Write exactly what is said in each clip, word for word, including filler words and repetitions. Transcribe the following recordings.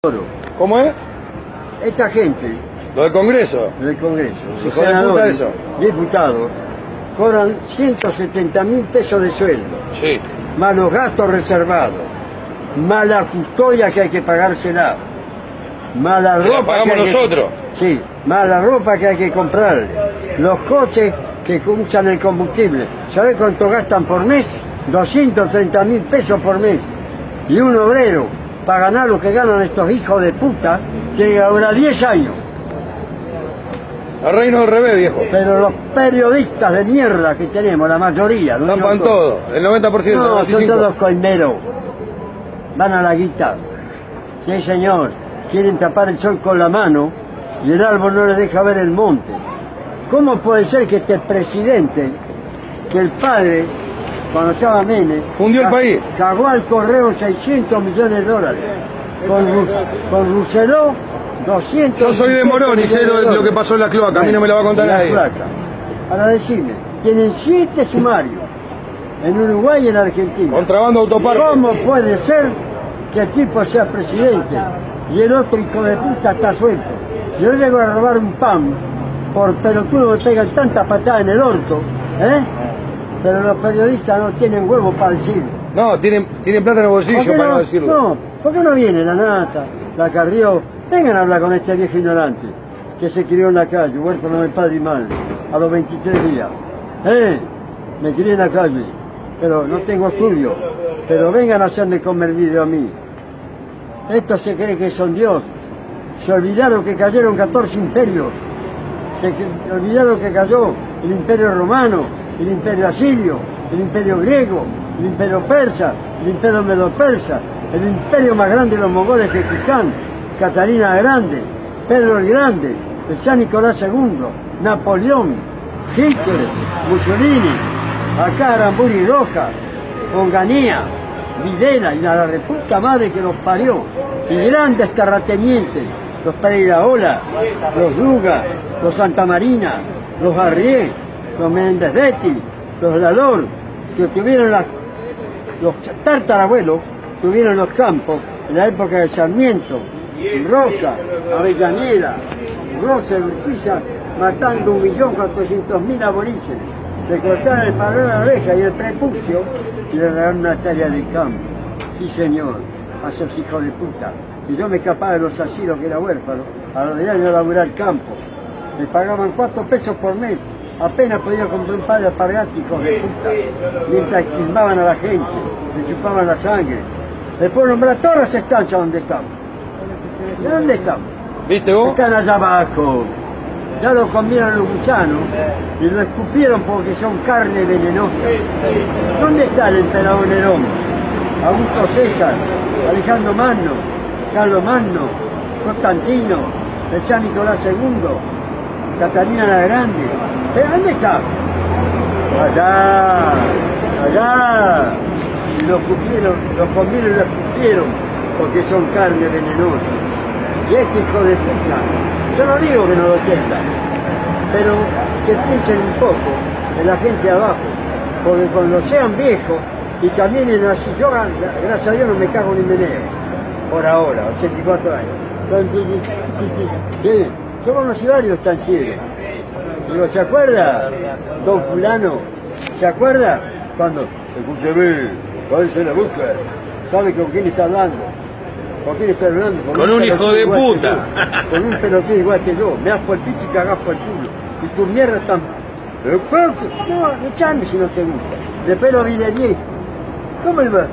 ¿Cómo es? Esta gente Lo del Congreso. del Congreso, los Hijo de puta senadores, eso. diputados, cobran ciento setenta mil pesos de sueldo, Sí. más los gastos reservados, más la custodia que hay que pagársela, más la Que la ropa pagamos que hay nosotros. Que, sí, más la ropa que hay que comprarle, los coches que usan el combustible. ¿Sabés cuánto gastan por mes? doscientos treinta mil pesos por mes. Y un obrero, para ganar lo que ganan estos hijos de puta, tiene que durar diez años. Al reino del revés, viejo. Pero los periodistas de mierda que tenemos, la mayoría, no Tapan digo todos. todo, el noventa por ciento. No, el son noventa y cinco por ciento. todos coimeros. Van a la guita. Sí, señor. Quieren tapar el sol con la mano y el árbol no les deja ver el monte. ¿Cómo puede ser que este presidente, que el padre, cuando estaba Menem, Fundió el ca- país. cagó al correo seiscientos millones de dólares? Con, Ru- con Rousselot, doscientos. Yo soy de Morón y sé lo, lo que pasó en la cloaca, a mí no me la va a contar En la nadie. cloaca. Ahora decime, tienen siete sumarios en Uruguay y en Argentina. Contrabando autoparque. ¿Cómo puede ser que el tipo sea presidente y el otro hijo de puta está suelto? Si yo llego a robar un pan, por pelotudo me pegan tanta patada en el orto, ¿eh? Pero los periodistas no tienen huevo para decirlo. No, tienen, tienen plata en el ¿Por bolsillo qué para no no, decirlo. no, ¿por qué no viene la Nata, la Carrió? Vengan a hablar con este viejo ignorante que se crió en la calle, huérfano de padre y madre, a los veintitrés días. ¡Eh! Me crié en la calle, pero no tengo estudio. Pero vengan a hacerme comer video a mí. Estos se creen que son Dios. Se olvidaron que cayeron catorce imperios. Se que- olvidaron que cayó el imperio romano, el imperio asirio, el imperio griego, el imperio persa, el imperio medo-persa, el imperio más grande de los mongoles que Khan, Catalina la Grande, Pedro el Grande, el San Nicolás segundo, Napoleón, Hitler, Mussolini, acá Aramburu y Rojas, Onganía, Videla y la reputa madre que los parió, y grandes terratenientes, los Pereiraola, los Luga, los Santa Marina, los Arrié, los Menéndez Betti, los Lalor, que tuvieron las, los tartarabuelos, tuvieron los campos en la época de Sarmiento, Roca, Avellaneda, Rosa y Urquiza, matando un millón cuatrocientos mil aborígenes. Le cortaron el padrón a la oreja y el prepucio y le regalaron una hectárea de campo. Sí, señor, a esos hijos de puta. Y yo me escapaba de los asilos que era huérfano, a los de años a laburar el campo. Me pagaban cuatro pesos por mes. Apenas podía comprar un par de alpargatas, hijos de puta. Mientras quilmaban a la gente, le chupaban la sangre. Le puedo nombrar todas las estancias donde estamos. ¿De dónde estamos? ¿Viste vos? Están allá abajo. Ya lo comieron los gusanos y lo escupieron porque son carne venenosa. ¿Dónde está el emperador Nerón? Augusto César, Alejandro Magno, Carlos Magno, Constantino, el San Nicolás segundo, Catalina la Grande. ¿Eh? ¿Dónde está? Allá, allá. Y lo escupieron, lo comieron y lo escupieron porque son carne venenosa. Y este hijo de puta, yo no digo que no lo tengan, pero que piensen un poco en la gente de abajo, porque cuando sean viejos y caminen así, yo gracias a Dios no me cago ni meneo, por ahora, ochenta y cuatro años. Sí, yo conocí varios tan ciegos. Digo, ¿se acuerda, don fulano? ¿Se acuerda? Cuando, escúcheme, váyase la busca, ¿sabe con quién está hablando? ¿Con quién está hablando? Con un hijo pelotudo de igual que puta. yo, con un pelotudo igual que yo. Me das por el pito y cagás por el culo. Y tu mierda está... ¿Pero cuál? No, echame si no te gusta. Después lo vi de viejo. ¿Cómo iba?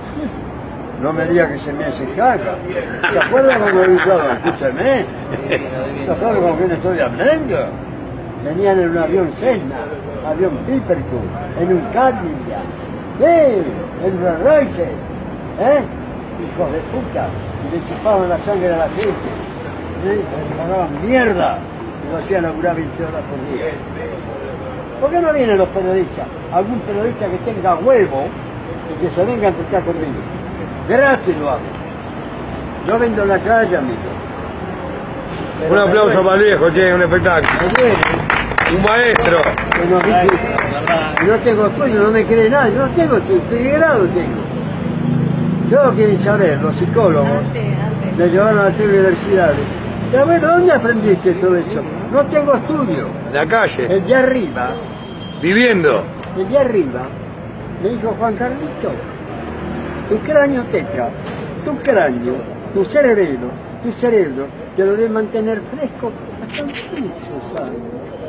No me digas que se me hace caca. ¿Te acuerdas cuando gritaba? Escúchame. ¿Tú sabes con quién estoy hablando? Venían en un avión Cessna, avión Piperco, en un Cadillac. ¿Qué? En un Rolls Royce. ¿Eh? Hijos de puta, y le chupaban la sangre a la gente, ¿sí? Le pagaban mierda y lo hacían laburar veinte horas por día. ¿Por qué no vienen los periodistas? Algún periodista que tenga huevo y que se venga a tratar conmigo. Gratis lo hago. Yo vendo en la calle, amigo. Pero Un aplauso bueno, para el viejo, che, un espectáculo. me duele. Un maestro. Que no, que no tengo estudio, no me cree nadie, no tengo estudio, estoy de grado tengo. Yo quieren saber, los psicólogos, Antes, antes. me llevaron a las universidades. Y a ver, ¿dónde aprendiste todo eso? No tengo estudio. En la calle. El de arriba, Viviendo. el de arriba, me dijo Juan Carlito, tu cráneo tetra, tu cráneo, tu cerebro, tu cerebro, te lo debe mantener fresco hasta muchos años.